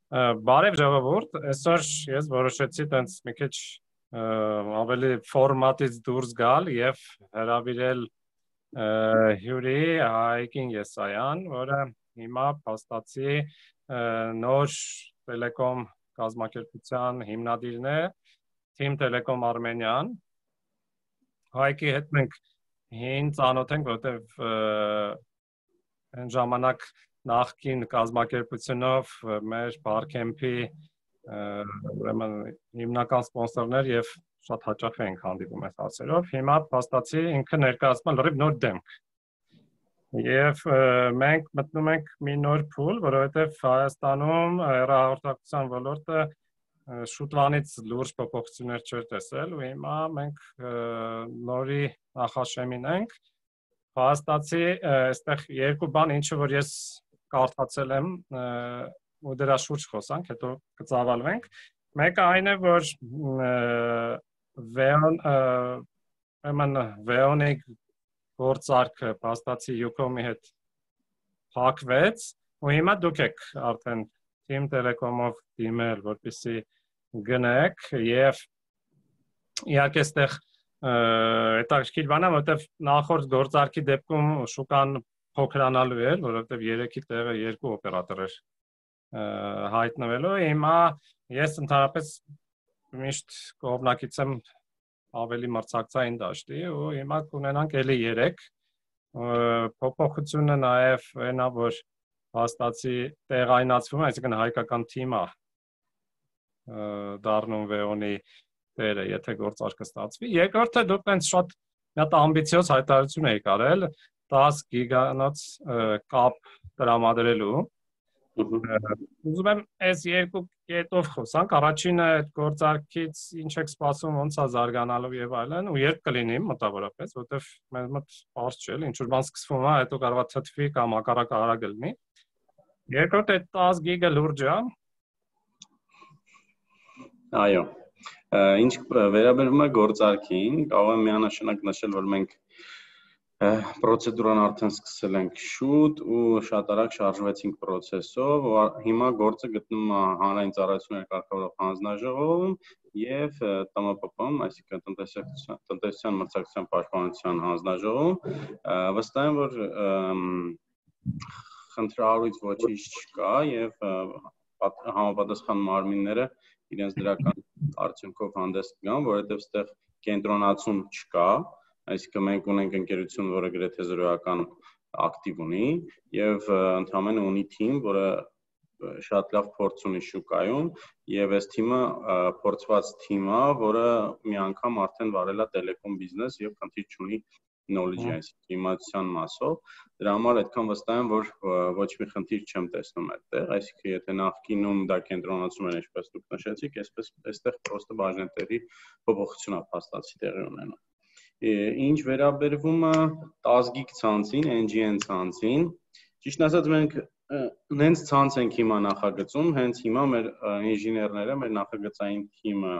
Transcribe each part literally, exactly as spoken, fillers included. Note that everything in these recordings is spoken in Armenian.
Բարև ժողովուրդ, այսօր ես որոշեցի տենց մի քիչ ավելի ֆորմատից դուրս գալ եւ հրավիրել հյուրի Հայկին Եսայան, որը հիմա փաստացի նոր տելեկոմ կազմակերպության հիմնադիրն է, Team Telecom Armenian։ Հայկի հետ մենք հին ծանոթ ենք, որտեվ այն ժամանակ նախկին կազմակերպությունով մեր Barcamp-ի ուրեմն հիմնական սպոնսորներ եւ շատ հաճախ ենք հանդիպում այս հարցերով։ Հիմա փաստացի ինքը ներկայացնում է լրիվ նոր դեմք։ Եվ մենք մտնում ենք մի նոր փուլ, որովհետեւ Հայաստանում հեռահաղորդակցության ոլորտը շուտվանից լուրջ փոփոխություններ չէր տեսել ու հիմա մենք նորի նախաշեմին ենք։ Փաստացի այստեղ երկու բան, ինչը որ ես կարդացել եմ ու դրա շուրջ խոսանք, հետո կծավալվենք։ Մեկը այն է, որ Veon ուրեմն Veon-ի գործարքը փաստացի Ucom-ի հետ փակվեց ու հիմա դուք եք արդեն Team Telecom-ով դիմել, որպեսզի գնեք եւ իհարկե այստեղ հետաքրքիր բան է, որովհետեւ նախորդ գործարքի դեպքում շուկան փոքրանալու էր, որովհետեւ երեքի տեղը երկու օպերատոր էր հայտնվելու։ Հիմա ես ընդհանրապես միշտ կողմնակից եմ ավելի մրցակցային դաշտի ու հիմա կունենանք էլի երեք։ Փոփոխությունը նաեւ այնա, որ փաստացի տեղայնացվում է, այսինքն հայկական թիմը դառնում Veon-ի տերը, եթե գործարքը ստացվի։ Երկրորդը դուք տենց շատ մի հատ ամբիցիոզ հայտարարություն եք արել տասը գիգանոց կապ տրամադրելու։ Ուզում եմ այս երկու կետով խոսանք։ Առաջինը այդ գործարքից ինչ եք սպասում, ոնց է զարգանալու եւ այլն, ու երբ կլինի մոտավորապես, որովհետեւ մեզ մոտ բարձ չէ, ինչ որ բան սկսվում է, հետո կարող է թթվի կամ հակառակը արագ լինի։ Երկրորդ այդ տասը գիգը լուրջ է։ Այո։ Ինչ վերաբերում է գործարքին, կարող եմ միանշանակ նշել, որ մենք պրոցեդուրան արդեն սկսել ենք շուտ ու շատ արագ շարժվեցինք պրոցեսով, հիմա գործը գտնում է հանրային ծառայությունների կարգավորող հանձնաժողովում եւ Տ M P P-ում, այսինքն տնտեսության տնտեսության մրցակցության պաշտպանության հանձնաժողովում, վստահ եմ, որ խնդրահարույց ոչինչ չկա եւ համապատասխան մարմինները իրենց դրական արդյունքով հանդես կգան, որովհետեւ այստեղ կենտրոնացում չկա, այսինքն մենք ունենք ընկերություն, որը գրեթե զրոյական ակտիվ ունի եւ ընդհանրապես ունի թիմ, որը շատ լավ փորձ ունի շուկայում եւ այս թիմը փորձված թիմ է, որը մի անգամ արդեն վարել է տելեկոմ բիզնես եւ խնդիր չունի knowledge-ի, այսինքն իմացության մասով։ Դրա համար այդքան վստահ եմ, որ ոչ մի խնդիր չեմ տեսնում այդտեղ, այսինքն եթե նախկինում դա կենտրոնացում էր, ինչպես դուք նշեցիք, այսպես այստեղ պրոստը բաժնետերի փոփոխություն է փաստացի տեղի ունենում։ Ինչ վերաբերվում է տասը գիգ ցանցին, N G N ցանցին, ճիշտ ասած մենք հենց ցանց ենք հիմա նախագծում, հենց հիմա մեր ինժեներները, մեր նախագծային թիմը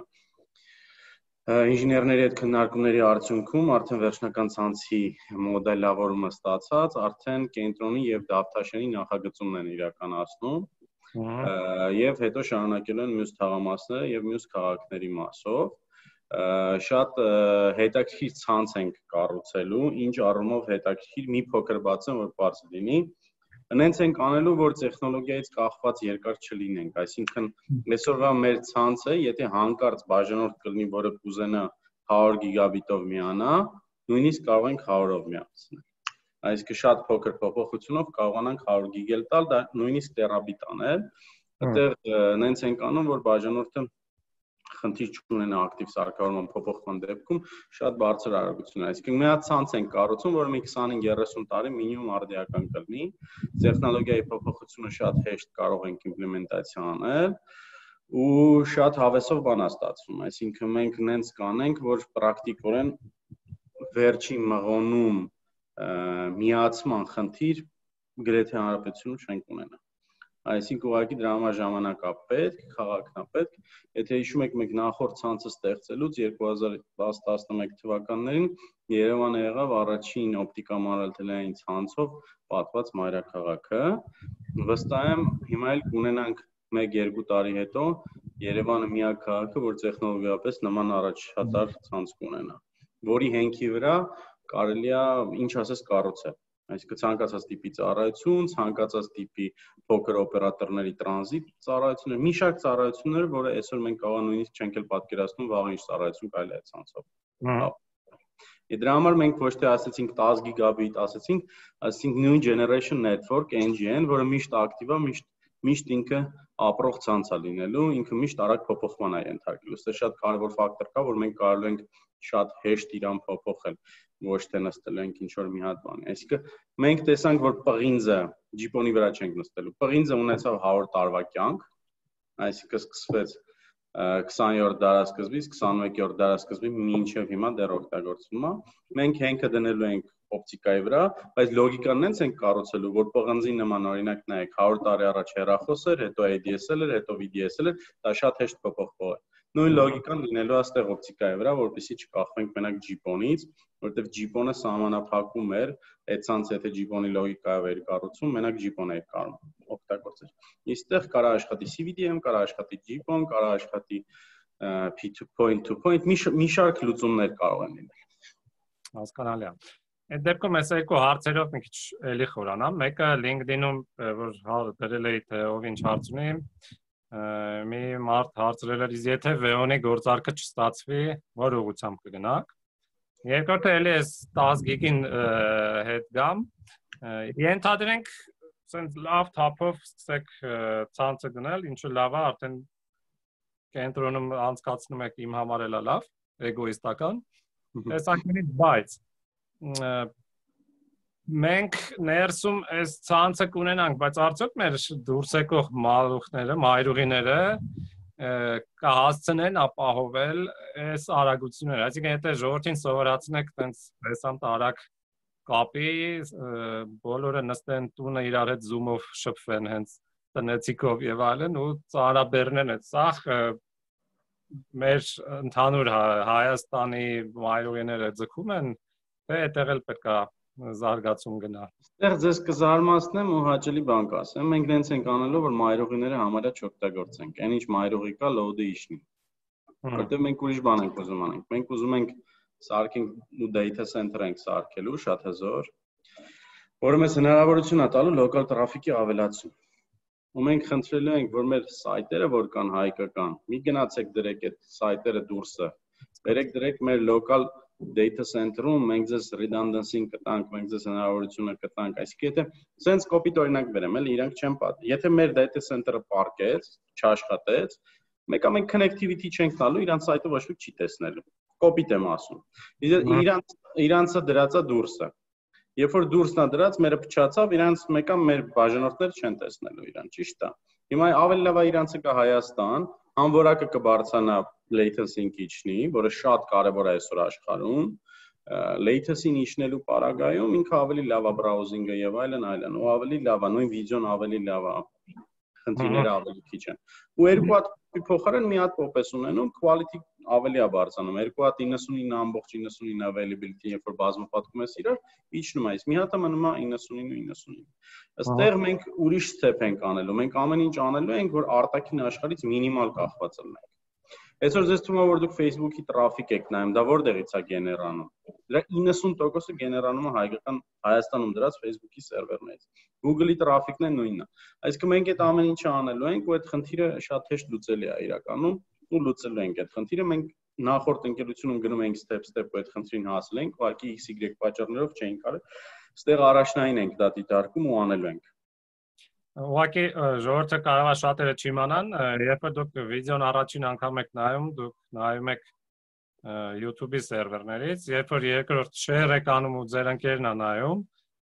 ինժեներների հետ քննարկումների արդյունքում արդեն վերջնական ցանցի մոդելավորումը ստացած, արդեն կենտրոնի եւ դավթաշենի նախագծումն են իրականացնում եւ հետո շարունակելու են մյուս թաղամասները եւ մյուս քաղաքների մասով։ Շատ հետաքրքիր ցանց ենք կառուցելու, ինչ առումով հետաքրքիր մի փոքր բացեմ, որ բարձ լինի։ Հենց ենք անելու, որ տեխնոլոգիայից կախված երկար չլինենք, այսինքն այսօրվա մեր ցանցը, եթե հանկարծ բաժանորդ կլինի, որը կուզենա հարյուր գիգաբիտով միանա, նույնիսկ կարող ենք հարյուրով միացնել։ Այսինքն շատ փոքր փոփոխությունով կարողանանք հարյուր գիգել տալ, դա նույնիսկ տերաբիտ անել։ Այդտեղ հենց ենք անում, որ բաժանորդը խնդիր չունենա ակտիվ սարքավորման փոփոխման դեպքում շատ բարձր արագություն, այսինքն մի հատ ցանց ենք կառուցում, որը մի քսանհինգ երեսուն տարի մինիմում արդիական կլինի, տեխնոլոգիայի փոփոխությունը շատ հեշտ կարող ենք իմպլեմենտացիա անել ու շատ հավեսով բան է ստացվում, այսինքն մենք նենց կանենք, որ պրակտիկորեն վերջի մղոնում միացման խնդիր գրեթե հանրապետությունում չենք ունենա։ Այսինքն ուղղակի դրա համար ժամանակ է պետք, քաղաքն է պետք։ Եթե հիշում եք, մենք նախորդ ցանցը ստեղծելուց երկու հազար տասը տասնմեկ թվականներին Երևանը եղավ առաջին օպտիկամանրաթելային ցանցով պատված մայրաքաղաքը։ Վստահ եմ, հիմա էլ կունենանք մեկ-երկու տարի հետո Երևանը միակ քաղաքը, որ տեխնոլոգիապես նման առաջատար ցանց կունենա, որի հենքի վրա կարելի է ինչ ասես կառուցել։ Այսինքն ցանկացած տիպի ծառայություն, ցանկացած տիպի փոքր օպերատորների տրանզիտ ծառայություններ, մի շարք ծառայություններ, որը այսօր մենք կարող նույնիսկ չենք էլ պատկերացնում վաղ ինչ ծառայություն կարելի է ցանցով։ Դրա համար մենք ոչ թե ասեցինք ten gigabit, ասեցինք, ասեցինք new generation network N G N, որը միշտ ակտիվ է, միշտ միշտ ինքը ապրող ցանց է լինելու, ինքը միշտ արագ փոփոխման է ենթարկելու։ Սա շատ կարևոր ֆակտոր կա, որ մենք կարող ենք շատ հեշտ իրան փոփոխել, ոչ թե նստել ենք ինչ որ մի հատ բանի։ Այսինքն մենք տեսանք, որ պղինձը ջիպոնի վրա չենք նստելու։ Պղինձը ունեցավ հարյուր տարվա կյանք, այսինքն սկսվեց քսաներորդ դարաշրջանից քսանմեկերորդ դարաշրջանի մինչև հիմա դեռ օգտագործվում է։ Մենք հենքը դնելու ենք օպտիկայի վրա, բայց լոգիկան նենց ենք կառուցելու, որ պղնձի նման օրինակ նայեք հարյուր տարի առաջ հեռախոս էր, հետո A D S L էր, հետո V D S L էր, դա շատ հեշտ փոփոխվող է։ Նույն լոգիկան լինելու է այստեղ օպտիկայի վրա, որպեսզի չկախվենք մենակ ջիպոնից, որովհետև ջիպոնը սահմանափակում էր, այդ ցանցը եթե ջիպոնի լոգիկայով էր կառուցում, մենակ ջիպոն էր կարող օգտագործել։ Այստեղ կարա աշխատի C V D M, կարա աշխատի ջիպոն, կարա աշխատի P two point to point, մի շարք լուծումներ կարող են լինել։ Հասկանալի է։ Այդ դեպքում ես երկու հարցերով մի քիչ էլի խորանամ։ Մեկը LinkedIn-ում որ հարցրել էի թե ով ինչ հարց ունի, մի մարդ հարցրել էր, եթե V-on-ի գործարքը չստացվի, որ ուղղությամբ կգնաք։ Երկրորդը էլի էս ten gig-ին հետ գամ։ Ենթադրենք, ասենք լավ թափով սկսեք ցանցը գնել, ինչու լավ է, արդեն կենտրոնում անցկացնում եք իմ համար էլա լավ, էգոիստական։ Տեսանկյունից բայց մենք ներսում այս ցանցը կունենանք, բայց արդյոք մեր դուրս եկող մալուխները, մայրուղիները կհասցնեն ապահովել այս արագությունները։ Այսինքն եթե ժողովրդին սովորացնեք տենց հեսանտ արագ կապի, բոլորը նստեն տունը իրար հետ Zoom-ով շփվեն հենց տնեցիկով եւ այլն ու ծարաբեռնեն այդ սախ մեր ընդհանուր Հայաստանի մայրուղիները ձգում են, թե այդտեղ էլ պետք է զարգացում գնա։ Այստեղ ձեզ կզարմացնեմ ու հաճելի բան կասեմ, մենք նենց ենք անելով, որ մայրուղիները համարյա չօգտագործենք, այն ինչ մայրուղի կա լոդը իշնի։ Որտեղ մենք ուրիշ բան ենք ուզում անենք։ Մենք ուզում ենք սարքենք ու data center ենք սարքելու շատ հզոր, որը մեզ հնարավորություն է տալու local traffic-ի ավելացում։ Ու մենք խնդրելու ենք, որ մեր սայթերը, որ կան հայկական, մի գնացեք դրեք այդ սայթերը դուրսը, բերեք դրեք մեր local data center-ում, մենք ձեզ redundancy-ին կտանք, մենք ձեզ հնարավորությունը կտանք, այսինքն եթե sense copy օրինակ վերեմ, էլի իրանք չեն պատի։ Եթե մեր data center-ը պարկեց, չաշխատեց, մեկը մենք connectivity չենք տալու, իրանց սայթը ոչ ոք չի տեսնելու։ Copy-տ եմ ասում։ Իրանց իրանցը դրածա դուրսը։ Երբ որ դուրսն է դրած, մերը փչացավ, իրանց մեկը մեր բաժանորդները չեն տեսնելու իրան, ճիշտ է։ Հիմա ավելի լավ է իրանցը կա Հայաստան, անորակը կբարձրանա latency-ին իջնի, որը շատ կարևոր է այսօր աշխարհում, latency-ին իջնելու պարագայում ինքը ավելի լավ է browsing-ը եւ այլն, այլն, ու ավելի լավ է, նույն վիդեոն ավելի լավ է, խնդիրները ավելի քիչ են։ Ու երկու հատ փոխարեն մի հատ pop-ես ունենում, quality ավելի է բարձրանում, երկու հատ ninety-nine ամբողջ ninety-nine availability, երբ որ բազմապատկում ես իրար, իջնում է, իսկ մի հատը մնում է ninety-nine ninety-nine։ Այստեղ մենք ուրիշ step ենք անելու, մենք ամեն ինչ անելու ենք, որ արտաքին աշխարհից մինիմալ կախված լինենք։ Այսօր ձեզ թվում է, որ դուք Facebook-ի տրաֆիկ եք նայում, դա որտեղից է գեներանում։ Դրա ninety տոկոսը գեներանում է հայկական Հայաստանում դրած Facebook-ի սերվերներից։ Google-ի տրաֆիկն է նույնն է։ Այսինքն մենք այդ ամեն ինչը անելու ենք ու այդ խնդիրը շատ հեշտ լուծելի է իրականում ու լուծելու ենք այդ խնդիրը։ Մենք նախորդ ընկերությունում գնում ենք step step ու այդ խնդրին հասել ենք, ուղղակի X Y պատճառներով չէինք արել։ Այստեղ առաջնային ենք դա դիտարկում ու անելու ենք։ Ուղղակի ժողովուրդը կարող է շատերը չիմանան, երբ որ դուք վիդեոն առաջին անգամ եք նայում, դուք նայում եք YouTube-ի սերվերներից, երբ որ երկրորդ share եք անում ու ձեր ընկերն է նայում,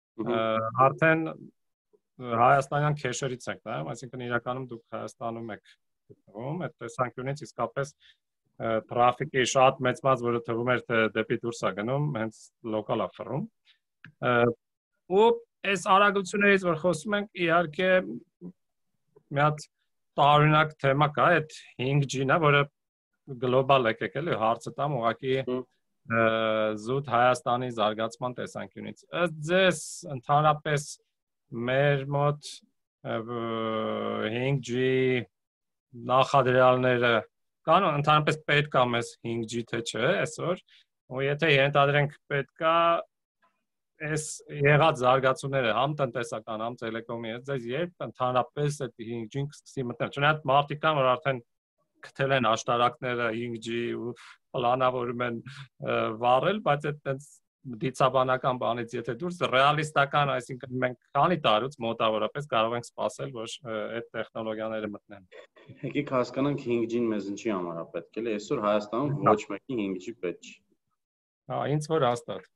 արդեն հայաստանյան cache-երից եք նայում, այսինքն իրականում դուք Հայաստանում եք գտնվում, այդ տեսանկյունից իսկապես traffic-ի շատ մեծ մաս, որը թվում էր թե դեպի դուրս է գնում, հենց local է ֆռում։ Ու այս արագություններից որ խոսում ենք, իհարկե մի հատ տարօրինակ թեմա կա, այդ five G-ն է, որը գլոբալ եկեք էլի հարցը տամ ուղղակի զուտ Հայաստանի զարգացման տեսանկյունից։ Ըստ ձեզ ընդհանրապես մեր մոտ five G նախադրյալները կան, ընդհանրապես պետք է մեզ հինգ ջի թե չէ, այսօր, ու եթե ենթադրենք պետք է այս եղած զարգացումները համ տնտեսական, համ տելեկոմի, այս երբ ընդհանրապես այդ հինգ ջին կսկսի մտնել։ Չնայած մարդիկ կան, որ արդեն գտել են աշտարակները հինգ ջի ու պլանավորում են վառել, բայց այդպես դիցաբանական բանից եթե դուրս ռեալիստական, այսինքն մենք քանի տարուց մոտավորապես կարող ենք սպասել, որ այդ տեխնոլոգիաները մտնեն։ Եկեք հասկանանք հինգ ջին մեզ ինչի համար է պետք, էլի այսօր Հայաստանում ոչ մեկի հինգ ջի պետք չի։ Հա, ինձ որ հաստատ։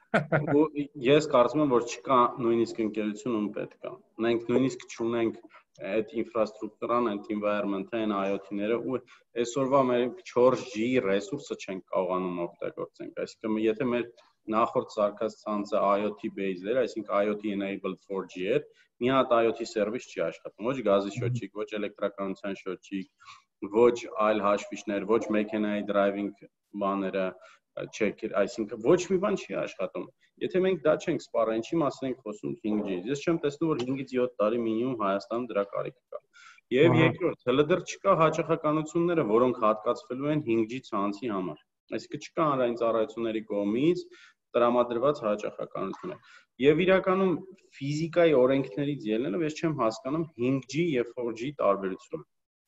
Ու ես կարծում եմ, որ չկա նույնիսկ ընկերություն ում պետք է։ Մենք նույնիսկ չունենք այդ ինֆրաստրուկտուրան, այդ environment-ը, այն I O T-ները ու այսօրվա մեր չորս ջի ռեսուրսը չենք կարողանում օգտագործենք։ Այսինքն եթե մեր նախորդ սարքած ցանցը I O T based էր, այսինքն I O T enabled four G էր, մի հատ I O T service չի աշխատում, ոչ գազի շոթչիկ, ոչ էլեկտրականության շոթչիկ, ոչ այլ հաշվիչներ, ոչ մեքենայի driving բաները չեկեր, այսինքն ոչ մի բան չի աշխատում։ Եթե մենք դա չենք սպառել, ինչի մասին ենք խոսում հինգ ջի։ Ես չեմ տեսնում, որ հինգից յոթ տարի մինիմում Հայաստանում դրա կարիք կա։ Եվ երկրորդ, հələ դեռ չկա հաճախականությունները, որոնք հատկացվելու են հինգ ջի ցանցի համար։ Այսինքն չկա հանրային ծառայությունների կողմից տրամադրված հաճախականություն։ Եւ իրականում ֆիզիկայի օրենքներից ելնելով ես չեմ հասկանում հինգ ջի եւ four G տարբերությունը։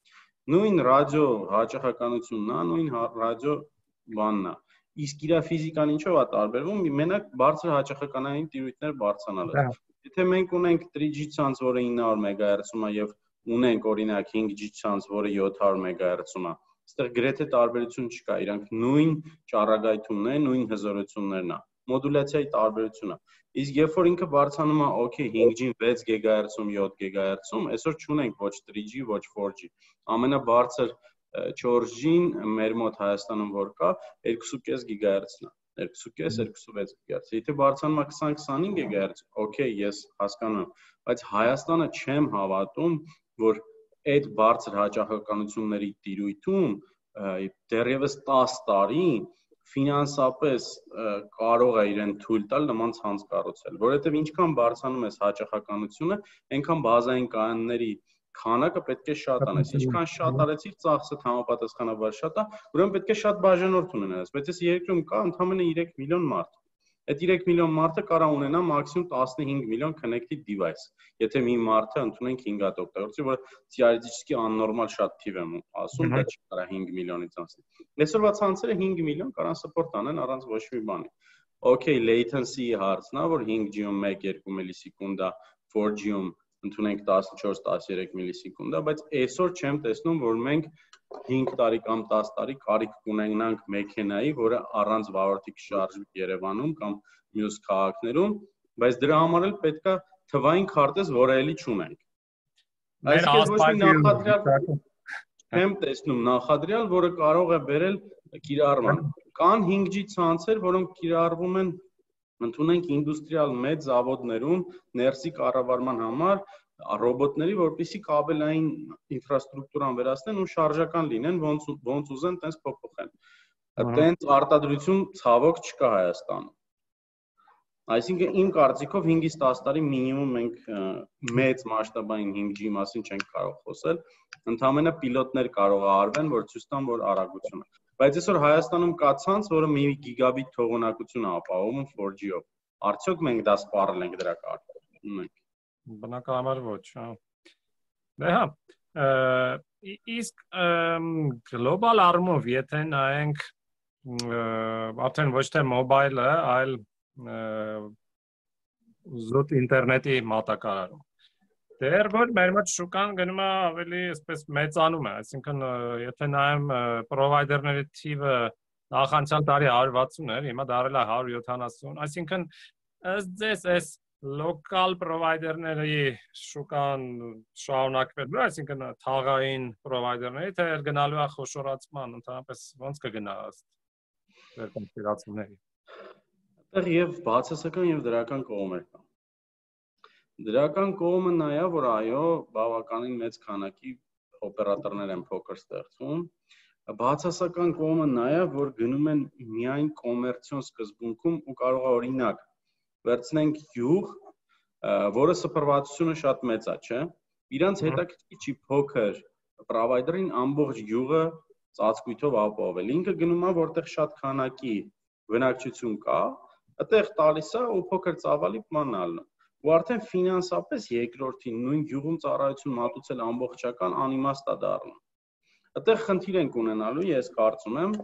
Նույն ռադիո հաճախականությունն է, նույն ռադիո բանն է։ Իսկ իր ֆիզիկան ինչով է տարբերվում, մենակ բարձր հաճախականային տիրույթներ բարձրանալը։ Եթե մենք ունենք three G ցանց, որը nine hundred մեգահերցում է եւ ունենք օրինակ հինգ ջի ցանց, որը seven hundred մեգահերցում է, այստեղ գրեթե տարբերություն չկա, իրանք նույն ճառագայթումն են, նույն հզորություններն է։ Մոդուլյացիայի տարբերությունը։ Իսկ երբ որ ինքը բարձրանում է, օքեյ, հինգ ջին six գիգահերցում, seven գիգահերցում, այսօր չունենք ոչ three G, ոչ four G։ Ամենաբարձր four G-ն մեր մոտ Հայաստանում որ կա two point five գիգահերցն է, two point five two point six գիգահերց։ Եթե բարձրանում է twenty twenty-five գիգահերց, օքեյ, ես հասկանում, բայց Հայաստանը չեմ հավատում, որ այդ բարձր հաճախականությունների տիրույթում դեռևս ten տարի ֆինանսապես կարող է իրեն թույլ տալ նման ցանց կառուցել, որովհետև ինչքան բարձրանում է հաճախականությունը, այնքան բազային կայանների քանակը պետք է շատանաս, ինչքան շատ արեցիր ծախսը համապատասխանաբար շատ է, ուրեմն պետք է շատ բաժանորդ ունենաս, բայց այս երկրում կա ընդամենը three միլիոն մարդ։ Այդ three միլիոն մարդը կարող ունենա մաքսիմում fifteen միլիոն connected device, եթե մի մարդը ընդունենք five հատ օգտագործի, որը theoretically աննորմալ շատ թիվ եմ ասում, դա չի կարա five միլիոնից անցնի։ Այսօրվա ցանցերը five միլիոն կարան support անեն առանց ոչ մի բանի։ Okay, latency հարցն է, որ five G-ում one to two միլիսեկունդ է, four G-ում ընդունենք fourteen thirteen միլիսեկունդ է, բայց այսօր չեմ տեսնում, որ մենք five տարի կամ ten տարի կարիք կունենանք մեքենայի, որը առանց վարորդի կշարժվի Երևանում կամ մյուս քաղաքներում, բայց դրա համար էլ պետքա թվային քարտեզ, որը էլի չունենք։ Այսինքն ոչ մի նախադրյալ չեմ տեսնում նախադրյալ, որը կարող է բերել կիրառման։ Կան five G ցանցեր, որոնք կիրառվում են ընդունենք ինդուստրիալ մեծ զավոդներում ներսի կառավարման համար ռոբոտների, որպեսզի կաբելային ինֆրաստրուկտուրան վերացնեն ու շարժական լինեն, ոնց ոնց ուզեն, տենց փոփոխեն։ Տենց արտադրություն ցավոք չկա Հայաստանում։ Այսինքն իմ կարծիքով five-ից ten տարի մինիմում մենք մեծ մասշտաբային five G մասին չենք կարող խոսել, ընդհանրապես պիլոտներ կարող է արվեն, որ ցույց տան, որ արագություն է։ Բայց այսօր Հայաստանում կա ցանց, որը one գիգաբիտ թողունակություն է ապահովում four G-ով։ Արդյոք մենք դա սպառել ենք դրա կարգով։ Ունենք։ Բնականաբար ոչ, հա։ Դե հա, իսկ գլոբալ առումով եթե նայենք արդեն ոչ թե մոբայլը, այլ զուտ ինտերնետի մատակարարում։ Դեռ որ մեր մոտ շուկան գնում է ավելի այսպես մեծանում է, այսինքն եթե նայեմ պրովայդերների թիվը նախանցյալ տարի one hundred sixty էր, հիմա դարել է one hundred seventy, այսինքն ըստ ձեզ այս local provider-ների շուկան շարունակվելու, այսինքն թաղային provider-ների, թե գնալու է խոշորացման, ընդհանրապես ոնց կգնա ըստ ձեր կոնսպիրացիաների։ Այդտեղ եւ բացասական եւ դրական կողմեր կան։ Դրական կողմը նա է, որ այո, բավականին մեծ քանակի օպերատորներ են փոքր ստեղծում։ Բացասական կողմը նա է, որ գնում են միայն կոմերցիոն սկզբունքում ու կարող է օրինակ վերցնենք յուղ, որը սփռվածությունը շատ մեծ է, չէ՞։ Իրանց հետաքրքիր չի փոքր provider-ին ամբողջ գյուղը ծածկույթով ապահովել։ Ինքը գնում է որտեղ շատ քանակի բնակչություն կա, այդտեղ տալիս է ու փոքր ծավալի մանալն։ Ու արդեն ֆինանսապես երկրորդին նույն գյուղում ծառայություն մատուցել ամբողջական անիմաստ է դառնում։ Այդտեղ խնդիր ենք ունենալու, ես կարծում եմ,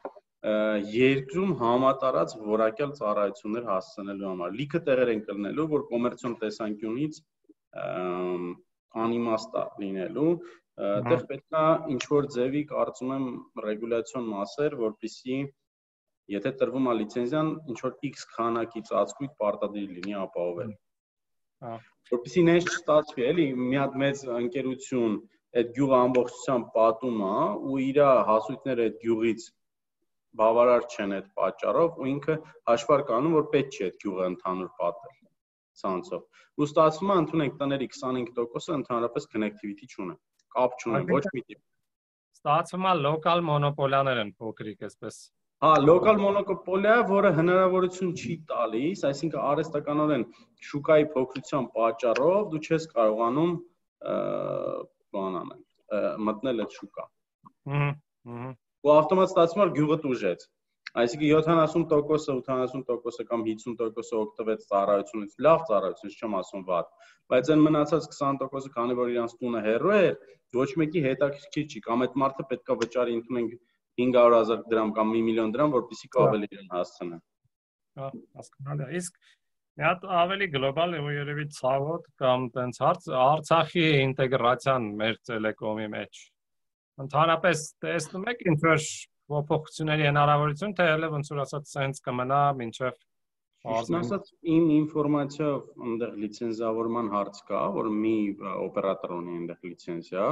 երկրում համատարած որակյալ ծառայություններ հասցնելու համար։ Լիքը տեղեր են կլնելու, որ կոմերցիոն տեսանկյունից անիմաստ է լինելու, այդտեղ պետք է ինչ-որ ձևի, կարծում եմ, ռեգուլյացիոն մասեր, որպեսզի եթե տրվում է լիցենզիան, ինչ-որ X քանակի ծածկույթ պարտադիր լինի ապահովել։ Որպեսզի նենց չստացվի, էլի, մի հատ մեծ ընկերություն այդ գյուղը ամբողջությամբ պատում է ու իր հասույթները այդ գյուղից բավարար չեն այդ պատճառով ու ինքը հաշվար կանում, որ պետք չէ այդ գյուղը ընդհանուր պատել ցանցով։ Ու ստացվում է ընդունենք տների քսանհինգ տոկոսը ընդհանրապես connectivity չունեն, կապ չունեն, ոչ մի տիպ։ Ստացվում է լոկալ մոնոպոլիաներ են փոքրիկ, այսպես։ Հա, լոկալ մոնոպոլիա, որը հնարավորություն չի տալիս, այսինքն արհեստականորեն շուկայի փոքրության պատճառով դու չես կարողանում բան անել, մտնել այդ շուկա։ Հհհ։ Ու ավտոմատ ստացվում է գյուղը տուժեց։ Այսինքն յոթանասուն տոկոսը, ութանասուն տոկոսը կամ հինգսուն տոկոսը օգտվեց ծառայությունից, լավ ծառայությունից, չեմ ասում վատ, բայց այն մնացած քսան տոկոսը, քանի որ իրանց տունը հեռու էր, ոչ մեկի հետաքրքիր չի, կամ այդ մարդը պետքա վճարի ընդունենք հինգ հարյուր հազար դրամ կամ մի միլիոն դրամ, որպեսզի կաբելի իրեն հասցնեն։ Հա, հասկանալի է։ Իսկ մի հատ ավելի գլոբալ ու երևի ցավոտ կամ տենց հարց Արցախի ինտեգրացիան մեր տելեկոմի մեջ։ Ընդհանրապես տեսնում եք ինչ-որ փոփոխությունների հնարավորություն, թե հələ ոնց որ ասած սենց կմնա մինչև Ճիշտն ասած իմ ինֆորմացիայով այնտեղ լիցենզավորման հարց կա, որ մի օպերատոր ունի այնտեղ լիցենզիա,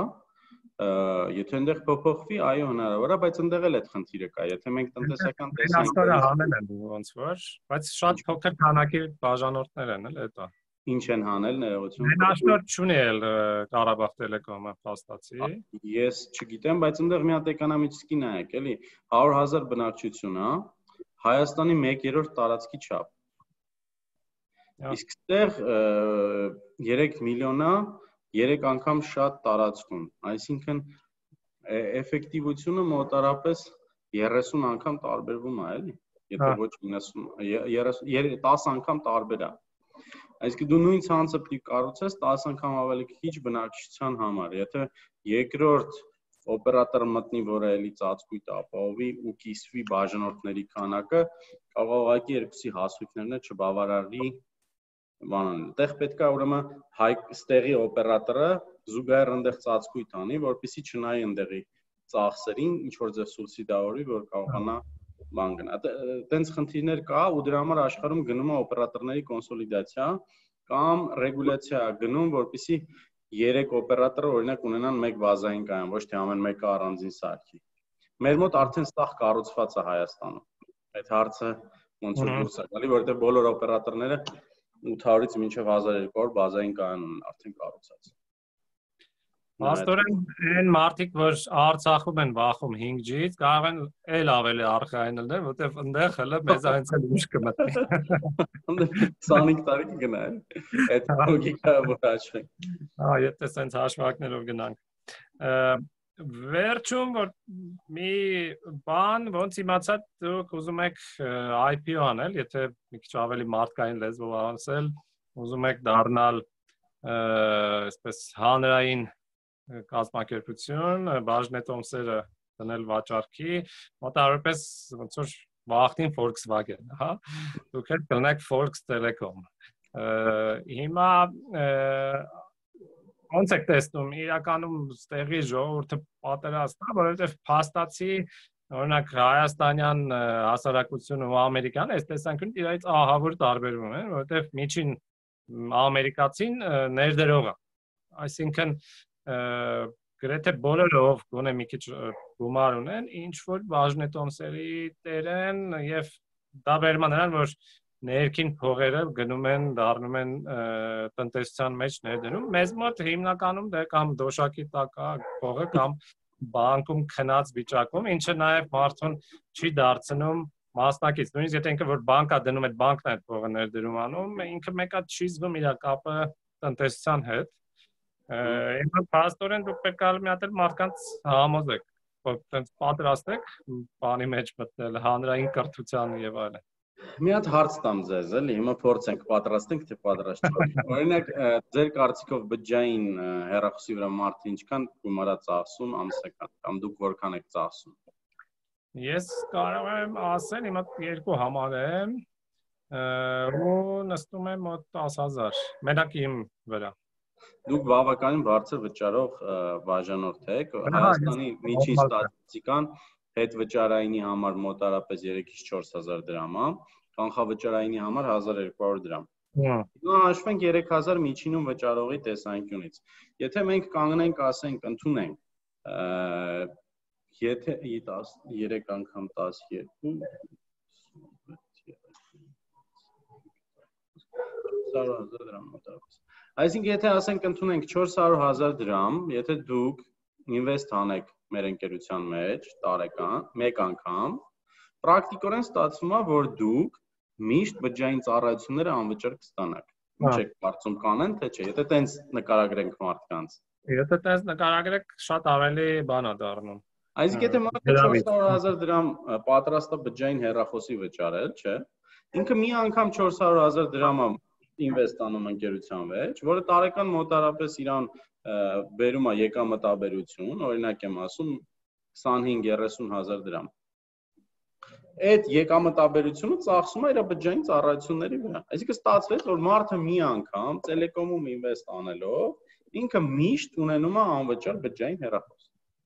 եթե այնտեղ փոփոխվի, այո հնարավոր է, բայց այնտեղ էլ այդ խնդիրը կա, եթե մենք տնտեսական տեսանկյունից հանել են ոնց որ, բայց շատ փոքր քանակի բաժանորդներ են, էլ էտա։ Ինչ են հանել ներողություն։ Մենաշնորհ չունի էլ Ղարաբաղ տելեկոմը փաստացի։ Ես չգիտեմ, բայց այնտեղ մի հատ էկոնոմիկի նայեք, էլի հարյուր հազար բնակչություն է, Հայաստանի մեկ երրորդ տարածքի չափ։ Իսկ այդտեղ երեք միլիոն է, երեք անգամ շատ տարածքում, այսինքն էֆեկտիվությունը մոտարապես երեսուն անգամ տարբերվում է, էլի, եթե ոչ իննսուն, տասը անգամ տարբեր է։ Այսինքն դու նույն ցանցը պետք է կառուցես տասը անգամ ավելի քիչ բնակչության համար, եթե երկրորդ օպերատորը մտնի, որը էլի ծածկույթ ապահովի ու կիսվի բաժանորդների քանակը, կարող ուղղակի երկուսի հասույթներն չբավարարի բանան։ Այդտեղ պետք է ուրեմն հայ ստեղի օպերատորը զուգահեռ այնտեղ ծածկույթ անի, որպեսզի չնայի այնտեղի ծախսերին, ինչ որ ձև սուբսիդավորի, որ կարողանա բան գնա։ Այդտենց խնդիրներ կա ու դրա համար աշխարհում գնում է օպերատորների կոնսոլիդացիա կամ ռեգուլյացիա գնում, որպեսզի երեք օպերատորը օրինակ ունենան մեկ բազային կայան, ոչ թե ամեն մեկը առանձին սարքի։ Մեր մոտ արդեն սաղ կառուցված է Հայաստանում։ Այդ հարցը ոնց որ դուրս է գալի, որովհետև բոլոր օպերատորները ութ հարյուրից մինչև հազար երկու հարյուր բազային կայան ունեն արդեն կառուցած։ Աստորեն այն մարդիկ, որ Արցախում են վախում հինգ ջի-ից, կարող են էլ ավելի արխային լինել, որտեղ այնտեղ հələ մեզ այնցել ուշ կմտնի։ քսանհինգ տարի կգնա, այդ լոգիկա ոչխի։ Հա, եթե սենց հաշվարկներով գնանք։ Վերջում որ մի բան, ոնց իմացա դուք ուզում եք այ պի օ անել, եթե մի քիչ ավելի մարդկային լեզվով ասել, ուզում եք դառնալ այսպես հանրային կազմակերպություն, բաժնետոմսերը դնել վաճառքի, մոտավորապես ոնց որ վախտին Volkswagen, հա, դուք եք կլնեք Volks Telecom։ Հիմա ոնց եք տեսնում, իրականում ստեղի ժողովուրդը պատերազմ է, որովհետև փաստացի, օրինակ հայաստանյան հասարակությունը ու ամերիկան այս տեսանկյունից իրարից ահավոր տարբերվում են, որովհետև միջին ամերիկացին ներդրող է։ Այսինքն գրեթե բոլորը ով գոնե մի քիչ գումար ունեն, ինչ որ բաժնետոմսերի տեր են եւ դա բերում է նրան, որ ներքին փողերը գնում են, դառնում են տնտեսության մեջ ներդրում։ Մեզ մոտ հիմնականում դե կամ դոշակի տակ է փողը կամ բանկում քնած վիճակում, ինչը նաեւ մարդուն չի դարձնում մասնակից։ Նույնիսկ եթե ինքը որ բանկա դնում այդ բանկն այդ փողը ներդրում անում, ինքը մեկա չի զգում իր կապը տնտեսության հետ։ Ինքը փաստորեն դուք պետք է մի հատ մարդկանց համոզեք, որ այդպես պատրաստեք բանի մեջ մտնել հանրային կրթության եւ այլն։ Մի հատ հարց տամ ձեզ, էլի, հիմա փորձենք պատրաստենք, թե պատրաստ չենք։ Օրինակ, ձեր կարծիքով բջջային հեռախոսի վրա մարդը ինչքան գումար է ծախսում ամսական, կամ դուք որքան եք ծախսում։ Ես կարող եմ ասել, հիմա երկու համար եմ, ու նստում եմ մոտ տասը հազար, մենակ իմ վրա։ Դուք բավականին բարձր վճարող բաժանորդ եք, Հայաստանի միջին ստատիստիկան հետ վճարայինի համար մոտարապես երեքից չորս հազար դրամ է, կանխավճարայինի համար հազար երկու հարյուր դրամ։ Հիմա հաշվենք երեք հազար միջինում վճարողի տեսանկյունից։ Եթե մենք կանգնենք, ասենք, ընդունենք, եթե երեք անգամ տասնյոթ, չորս հազար դրամ մոտարապես։ Այսինքն, եթե ասենք ընդունենք չորս հարյուր հազար դրամ, եթե դուք ինվեստ անեք մեր ընկերության մեջ տարեկան, մեկ անգամ, պրակտիկորեն ստացվում է, որ դուք միշտ բջջային ծառայությունները անվճար կստանաք։ Ինչ եք կարծում, կանեն, թե չէ, եթե տենց նկարագրենք մարդկանց։ Եթե տենց նկարագրենք, շատ ավելի բան է դառնում։ Այսինքն, եթե մարդը չորս հարյուր հազար դրամ պատրաստ է բջջային հեռախոսի վճարել, չէ, ինքը մի անգամ չորս հարյուր հազար դրամ ինվեստ անում ընկերության մեջ, որը տարեկան մոտարապես իրան բերում է եկամտաբերություն, օրինակ եմ ասում քսանհինգ երեսուն հազար դրամ։ Այդ եկամտաբերությունը ծախսում է իր բջջային ծառայությունների վրա։ Այսինքն ստացվեց, որ մարդը մի անգամ տելեկոմում ինվեստ անելով, ինքը միշտ ունենում է անվճար բջջային հեռախոս։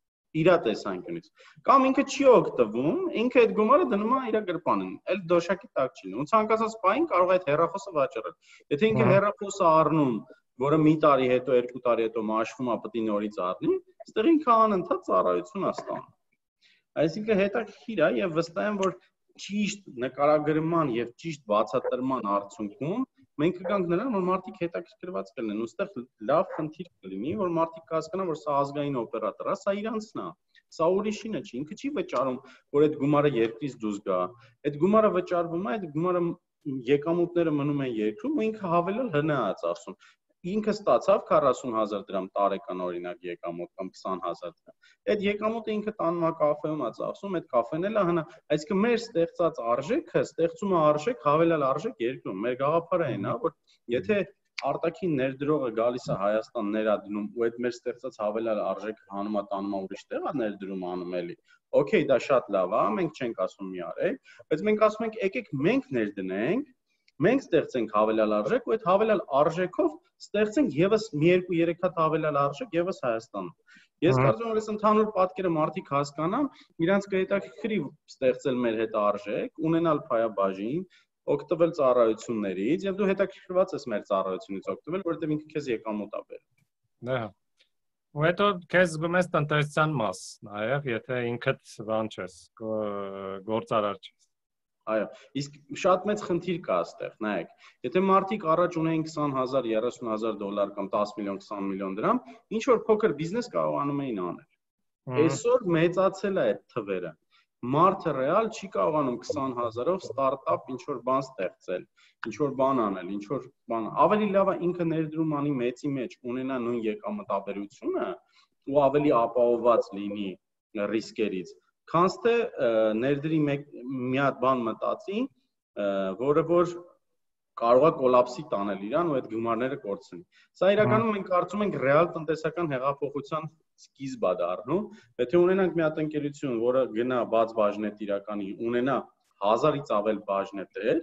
Իր տեսանկյունից։ Կամ ինքը չի օգտվում, ինքը այդ գումարը դնում է իր գրպանին, այլ դոշակի տակ չի լինում։ Ցանկացած բան կարող է այդ հեռախոսը վաճառել։ Եթե ինքը հեռախոսը առնում, որը մի տարի հետո, երկու տարի հետո մաշվում է, պետք է նորից առնի, այստեղ ինքը անընդհատ ծառայություն է ստանում։ Այսինքն հետաքրքիր է եւ վստահ եմ, որ ճիշտ նկարագրման եւ ճիշտ բացատրման արդյունքում մենք կգանք նրան, որ մարդիկ հետաքրքրված կլինեն, ուստեղ լավ խնդիր կլինի, որ մարդիկ հասկանան, որ սա ազգային օպերատոր է, սա իրանցն է, սա ուրիշինը չի, ինքը չի վճարում, որ այդ գումարը երկրից դուրս գա, այդ գումարը վճարվում է, այդ գումարը եկամուտները մնում են երկրում, ու ինքը հավելել հնա է ծախսում։ Ինքը ստացավ քառասուն հազար դրամ տարեկան օրինակ եկամուտ կամ քսան հազար դրամ։ Այդ եկամուտը ինքը տանում է կաֆեում է ծախսում, այդ կաֆեն էլ է հնա, այսինքն մեր ստեղծած արժեքը ստեղծում է արժեք, հավելյալ արժեք երկրում։ Մեր գաղափարը այն է, որ եթե արտաքին ներդրողը գալիս է Հայաստան ներդնում ու այդ մեր ստեղծած հավելյալ արժեքը հանում է տանում է ուրիշ տեղ, ներդրում անում էլի։ Okay, դա շատ լավ է, մենք չենք ասում մի արեք, բայց մենք ասում ենք եկեք մենք ներդնենք, մենք ստեղծենք հավելյալ արժեք ու այդ հավելյալ արժեքով ստեղծենք եւս մի երկու երեք հատ հավելյալ արժեք եւս Հայաստանում։ Ես կարծում եմ, որ այս ընդհանուր պատկերը մարդիկ հասկանան, իրանց կհետաքրքրի ստեղծել մեր հետ արժեք, ունենալ փայաբաժին, օգտվել ծառայություններից եւ դու հետաքրքրված ես մեր ծառայությունից օգտվել, որովհետեւ ինքը քեզ եկամուտ է բերում։ Դա։ Ու հետո քեզ զգում ես տնտեսության մաս, նաեւ եթե ինքդ բան չես, գործարար չես։ Այո, իսկ շատ մեծ խնդիր կա այստեղ, նայեք, եթե մարդիկ առաջ ունեին քսան հազար, երեսուն հազար դոլար կամ դես միլիոն, քսան միլիոն դրամ, ինչ որ փոքր բիզնես կարողանում էին անել։ Այսօր մեծացել է այդ թվերը։ Մարդը ռեալ չի կարողանում քսան հազարով ստարտափ ինչ որ բան ստեղծել, ինչ որ բան անել, ինչ որ բան։ Ավելի լավ է ինքը ներդրում անի մեծի մեջ, ունենա նույն եկամտաբերությունը ու ավելի ապահովված լինի ռիսկերից։ Քանց թե ներդրի մի հատ բան մտածի, որը որ կարող է կոլապսի տանել իրան ու այդ գումարները կորցնի։ Սա իրականում մենք կարծում ենք ռեալ տնտեսական հեղափոխության սկիզբ է դառնում, եթե ունենանք մի հատ ընկերություն, որը գնա բաց բաժնետ իրականի, ունենա հազարից ավել բաժնետեր,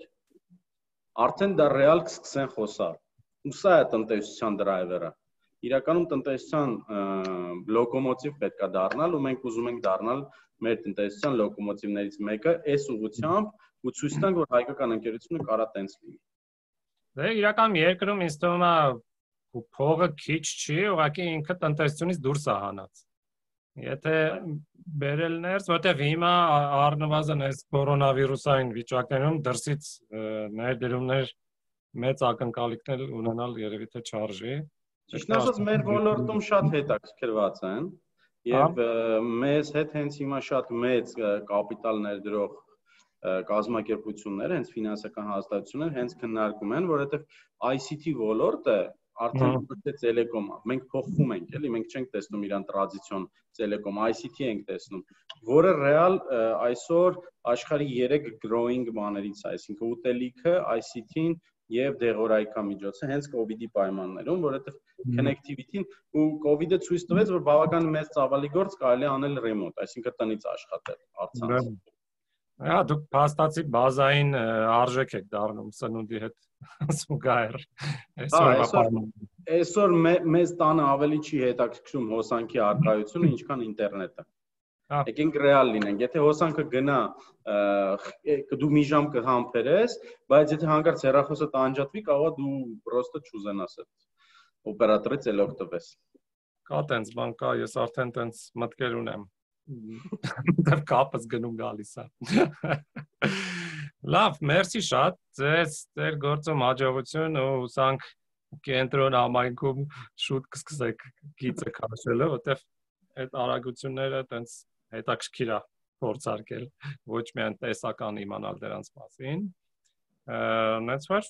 արդեն դա ռեալ կսկսեն խոսալ։ Ու սա է տնտեսության դրայվերը։ Իրականում տնտեսության լոկոմոտիվ պետք է դառնալ ու մենք ուզում ենք դառնալ մեր տնտեսության լոկոմոտիվներից մեկը այս ուղղությամբ ու ցույց տանք, որ հայկական ընկերությունը կարա տենց լինի։ Դե իրական երկրում ինձ թվում է փողը քիչ չի, ուղղակի ինքը տնտեսությունից դուրս է հանած։ Եթե բերել ներս, որտեվ հիմա առնվազն այս կորոնավիրուսային վիճակներում դրսից ներդրումներ մեծ ակնկալիքներ ունենալ երևի թե չարժի։ Ճիշտ ասած, մեր ոլորտում շատ հետաքրքրված են եւ մեզ հետ հենց հիմա շատ մեծ կապիտալ ներդրող կազմակերպություններ, հենց ֆինանսական հաստատություններ հենց քննարկում են, որովհետեւ I C T ոլորտը արդեն ոչ թե Telecom, մենք փոխվում ենք, էլի, մենք չենք տեսնում իրան տրադիցիոն Telecom, I C T ենք տեսնում, որը ռեալ այսօր աշխարհի երեք growing բաներից է, այսինքն ուտելիքը, I C T-ն եւ դեղորայքամիջոցը հենց COVID-ի պայմաններում, որովհետեւ connectivity-ն ու COVID-ը ցույց տվեց, որ բավական մեծ ծավալի գործ կարելի է անել remote, այսինքն տնից աշխատել, առցանց։ Հա, դուք փաստացի բազային արժեք եք դառնում սնունդի հետ զուգահեռ։ Այսօր մեզ տանը ավելի չի հետաքրքրում հոսանքի առկայությունը, ինչքան ինտերնետը։ Եկենք ռեալ լինենք, եթե հոսանքը գնա, դու մի ժամ կհամբերես, բայց եթե հանկարծ հեռախոսը տանջատվի, կարող է դու պրոստը չուզենաս այդ օպերատորից էլ օգտվես։ Կա տենց բան կա, ես արդեն տենց մտքեր ունեմ։ Դեռ կապս գնում գալիս է։ Լավ, մերսի շատ, ձեզ ձեր գործում հաջողություն ու հուսանք կենտրոն համայնքում շուտ կսկսեք գիծը քաշելը, որտեվ այդ արագությունները տենց հետաքրքիր է փորձարկել, ոչ միայն տեսական իմանալ դրանց մասին։ Նենց որ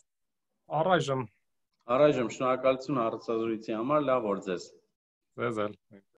առայժմ Առայժմ շնորհակալություն հարցազրույցի համար, լավ օր ձեզ։ Ձեզ էլ։